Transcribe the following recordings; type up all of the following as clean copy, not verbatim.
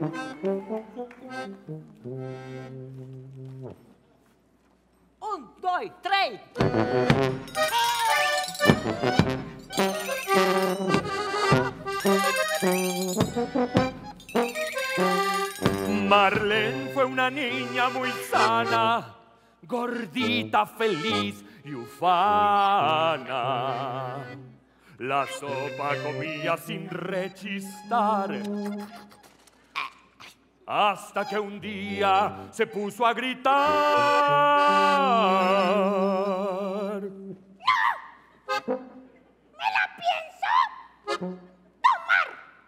Un, due, tre. Marlene fue una niña muy sana, gordita, feliz y ufana. La sopa comía sin rechistar, hasta que un día se puso a gritar. ¡No! ¡Me la pienso tomar!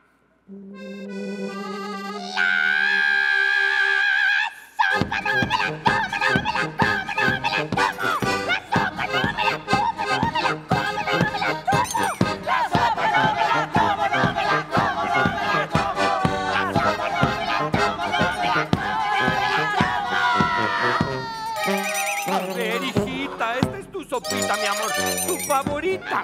¡La sopa no me la como, no me la como, no me la como! ¡La sopa no me la como, no me la como, no me la como! ¡La sopa no me la como, no me la como, no me la como! ¡La sopa no me la como, no me la como, no me la como! A ver, hijita, esta es tu sopita, mi amor, tu favorita.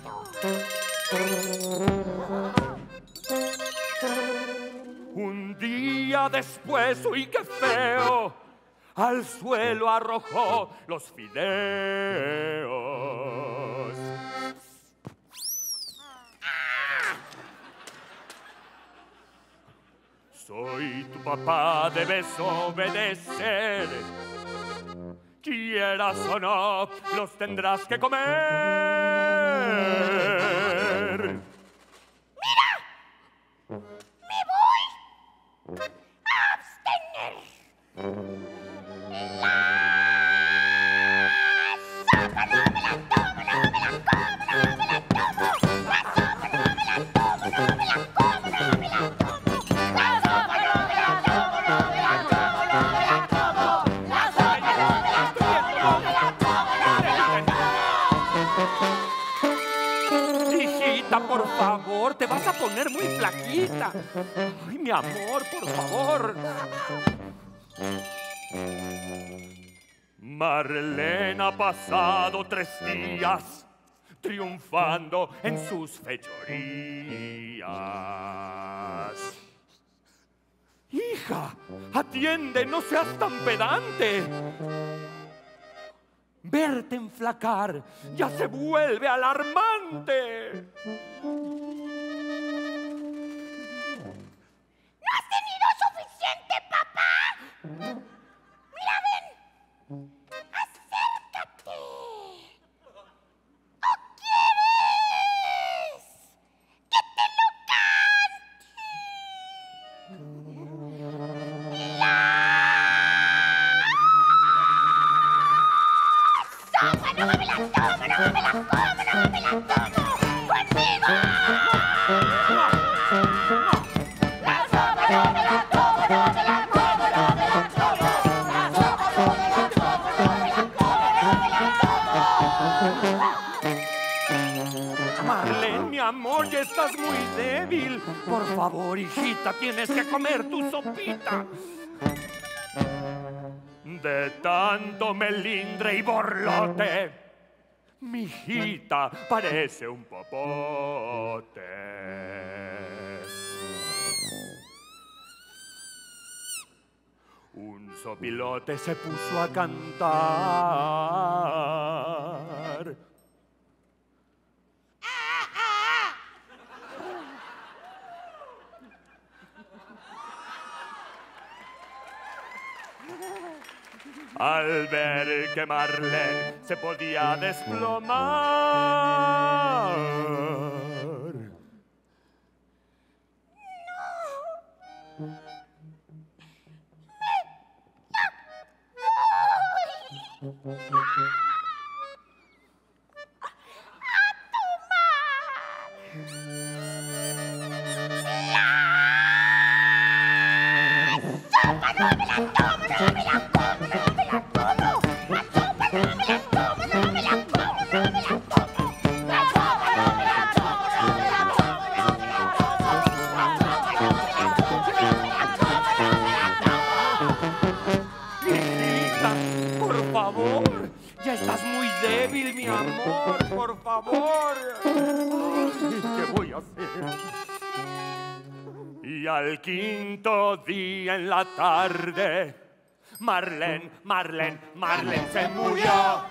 Un día después, uy, qué feo, al suelo arrojó los fideos. Soy tu papá, debes obedecer. Quieras o no, los tendrás que comer. ¡Mira! ¡Me voy a abstener! ¡La sopa no me la tomo, no me la como, no me la tomo! ¡La sopa no me la tomo, no me la como, no me la tomo! ¡La sopa no me la tomo, no me la como, no me la como! ¡La sopa no me la tomo, no me la como, no me la como! Hijita, por favor, te vas a poner muy flaquita. Ay, mi amor, por favor. Marlene ha pasado 3 días triunfando en sus fechorías. Hija, atiende, no seas tan pedante. Verte enflacar ya se vuelve alarmante. ¿No has tenido suficiente, papá? Mira, ven. Acércate. ¿O quieres que te lo cante? ¡La sopa no me la tomo, no me la como, no me la tomo! ¡Conmigo! ¡La sopa no me la tomo, no me la como, no me la como! ¡La sopa no me la tomo, no me la como, no me la como! Marlene, mi amor, ya estás muy débil. Por favor, hijita, tienes que comer tu sopita. De tanto melindre y borlote, mi hijita parece un popote. Un sopilote se puso a cantar. Al ver que Marlene se podía desplomar. Por favor, ya estás muy débil, mi amor, por favor. Ay, ¿qué voy a hacer? Y Y al quinto día en la tarde, Marlene se murió.